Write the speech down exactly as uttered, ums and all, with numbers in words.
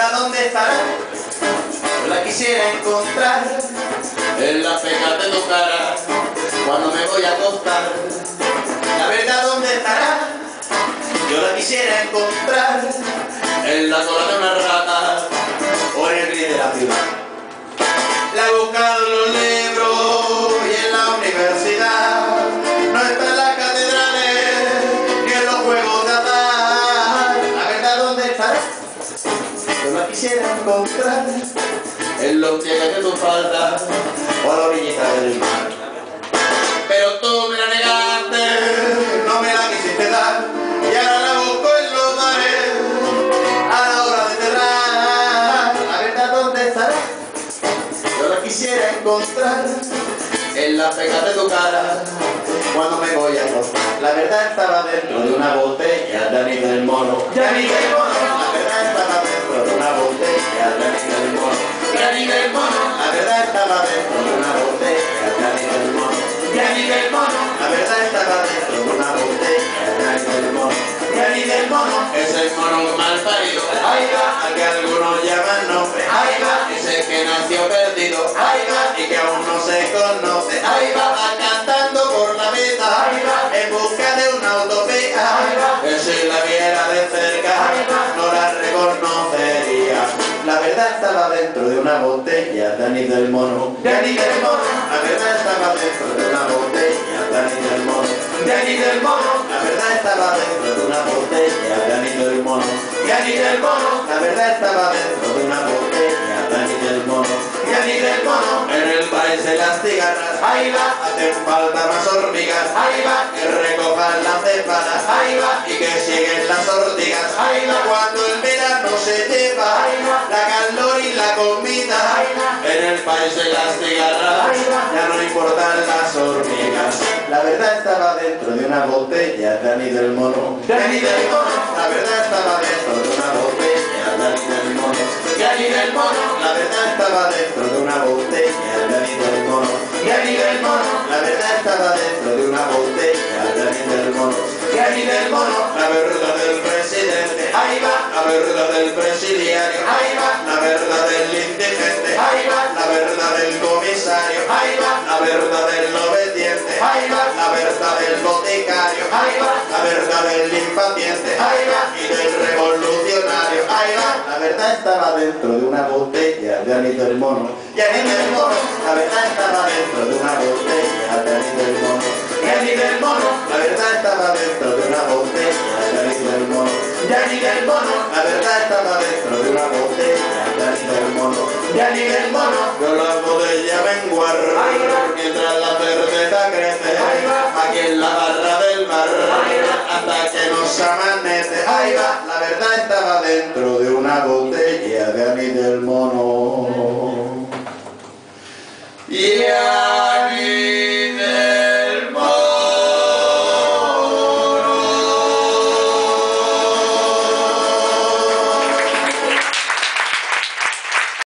verdad, ¿dónde estará? Yo la quisiera encontrar en las pecas de tu cara cuando me voy a acostar. La verdad, ¿dónde estará? Yo la quisiera encontrar en la cola de una rata o en el gris de la ciudad. La he buscado en los libros y en la universidad, no está en las catedrales ni en los juegos de azar. La verdad, ¿dónde estará? Yo la quisiera encontrar en los pliegues de tu falda o a la orillita del mar. Pero tú me la negaste, no me la quisiste dar, y ahora la busco en los bares a la hora de cerrar. La verdad, ¿dónde estará? Yo la quisiera encontrar en las pecas de tu cara cuando me voy a acostar. La verdad estaba dentro de una botella de anís del mono. ¡De anís del mono! La verdad estaba dentro de una botella de anís del mono. ¡De anís del mono! La verdad estaba dentro de una botella de anís del mono. ¡De anís del mono! La verdad estaba dentro de una botella de anís del mono. ¡De anís del mono! Es el mono mal parido. Ahí va, al que algunos llaman nombre. Ahí va, ese que nació perdido. Ahí va, y que aún no se conoce. Ahí va, va cantando por la vida. Ahí va, en busca de una utopía. Ahí va, que si la viera de cerca, ahí va, no la reconocería. La verdad estaba dentro de una botella de anís del mono. De anís del mono. La verdad estaba dentro de una botella de anís del mono. De anís del mono. La verdad estaba dentro de una botella de anís del mono. De anís del mono. La verdad estaba dentro de una botella de anís del mono. De anís del mono. En el país de las cigarras, ahí va, hacen falta más hormigas. Ahí va, que recojan las cepadas. Ahí va, y que siguen las ortigas. Ahí va, cuando el verano se lleva, ahí va, la calor y la comida. Ahí va, en el país de las cigarras, ahí va, ya no importan las hormigas. La verdad estaba dentro de una botella de anís del mono. De anís del mono. La verdad estaba dentro de una botella de anís del mono. De anís del mono. La verdad estaba dentro de una botella de anís del mono. De anís del mono. La verdad estaba dentro de una botella de anís del mono. De anís del mono. La verdad del presidente, ahí va, la verdad del presidiario, ahí va, la verdad del indigente, ahí va, la verdad del comisario, ahí va, la verdad del obediente, ahí va, la verdad del boticario, ahí va, la verdad del impaciente, ahí va, y del revolucionario, ahí va. La verdad estaba dentro de una botella de anís del mono. Y anís del mono. La verdad estaba dentro de una botella de anís del mono. Y anís del mono. La verdad estaba dentro de una botella de anís del mono. Y anís del mono. La verdad estaba dentro de una botella de anís del mono. Y anís del mono. Yo la botella menguar mientras la cerveza crece. Aquí en la barra del mar hasta que nos amanece. Ahí va. La verdad estaba dentro de una botella de anís del mono. Yeah.